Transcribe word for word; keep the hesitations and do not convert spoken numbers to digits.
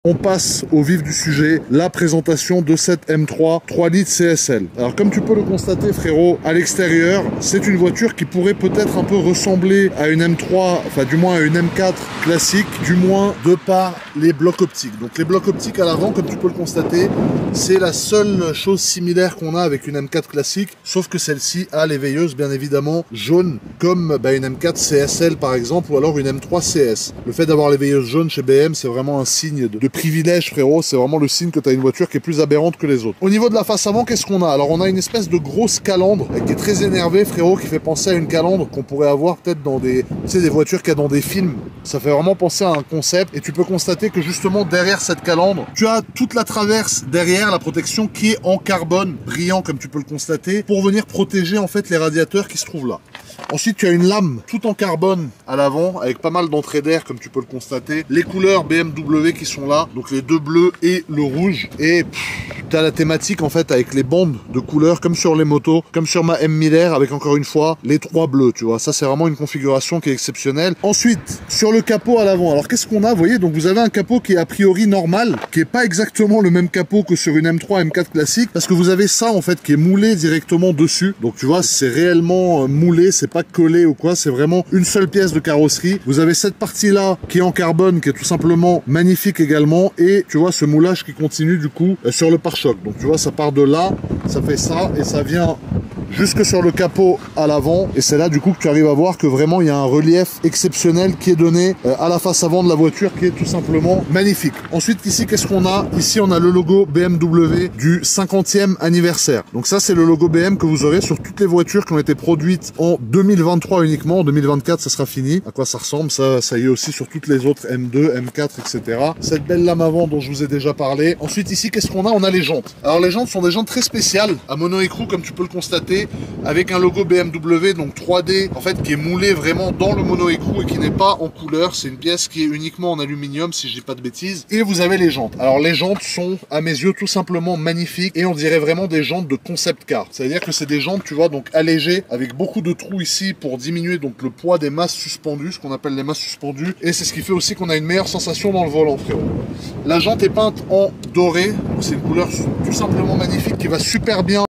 On passe au vif du sujet, la présentation de cette M trois trois litres C S L. Alors comme tu peux le constater frérot, à l'extérieur, c'est une voiture qui pourrait peut-être un peu ressembler à une M trois, enfin du moins à une M quatre classique, du moins de par les blocs optiques. Donc les blocs optiques à l'avant, comme tu peux le constater, c'est la seule chose similaire qu'on a avec une M quatre classique, sauf que celle-ci a les veilleuses bien évidemment jaunes, comme bah, une M quatre C S L par exemple, ou alors une M trois C S. Le fait d'avoir les veilleuses jaunes chez B M, c'est vraiment un signe de, de privilège frérot, c'est vraiment le signe que tu as une voiture qui est plus aberrante que les autres. Au niveau de la face avant, qu'est-ce qu'on a? Alors on a une espèce de grosse calandre qui est très énervée frérot, qui fait penser à une calandre qu'on pourrait avoir peut-être dans des, tu sais, des voitures qu'il y a dans des films. Ça fait vraiment penser à un concept et tu peux constater que justement derrière cette calandre, tu as toute la traverse derrière, la protection qui est en carbone brillant comme tu peux le constater, pour venir protéger en fait les radiateurs qui se trouvent là. Ensuite, tu as une lame tout en carbone à l'avant, avec pas mal d'entrées d'air, comme tu peux le constater. Les couleurs B M W qui sont là, donc les deux bleus et le rouge. Et tu as la thématique en fait avec les bandes de couleurs, comme sur les motos, comme sur ma M Miller, avec encore une fois les trois bleus, tu vois. Ça, c'est vraiment une configuration qui est exceptionnelle. Ensuite, sur le capot à l'avant, alors qu'est-ce qu'on a? Vous voyez, donc vous avez un capot qui est a priori normal, qui est pas exactement le même capot que sur une M trois, M quatre classique, parce que vous avez ça en fait qui est moulé directement dessus. Donc tu vois, c'est réellement moulé, c'est pas collé ou quoi, c'est vraiment une seule pièce de carrosserie. Vous avez cette partie là qui est en carbone, qui est tout simplement magnifique également, et tu vois ce moulage qui continue du coup euh, sur le pare-choc. Donc tu vois, ça part de là, ça fait ça et ça vient jusque sur le capot à l'avant, et c'est là du coup que tu arrives à voir que vraiment il y a un relief exceptionnel qui est donné euh, à la face avant de la voiture, qui est tout simplement magnifique. Ensuite ici, qu'est-ce qu'on a? Ici on a le logo B M W du cinquantième anniversaire. Donc ça, c'est le logo B M que vous aurez sur toutes les voitures qui ont été produites en deux mille vingt-trois uniquement. En deux mille vingt-quatre ça sera fini. À quoi ça ressemble? Ça, ça y est aussi sur toutes les autres M deux, M quatre, et cetera. Cette belle lame avant dont je vous ai déjà parlé. Ensuite ici, qu'est-ce qu'on a? On a les jantes. Alors les jantes sont des jantes très spéciales à mono-écrou, comme tu peux le constater, avec un logo B M W, donc trois D, en fait, qui est moulé vraiment dans le mono-écrou et qui n'est pas en couleur. C'est une pièce qui est uniquement en aluminium, si je dis pas de bêtises. Et vous avez les jantes. Alors les jantes sont, à mes yeux, tout simplement magnifiques, et on dirait vraiment des jantes de concept car. C'est-à-dire que c'est des jantes, tu vois, donc allégées, avec beaucoup de trous ici pour diminuer donc le poids des masses suspendues, ce qu'on appelle les masses suspendues, et c'est ce qui fait aussi qu'on a une meilleure sensation dans le volant, frérot. La jante est peinte en doré, c'est une couleur tout simplement magnifique qui va super bien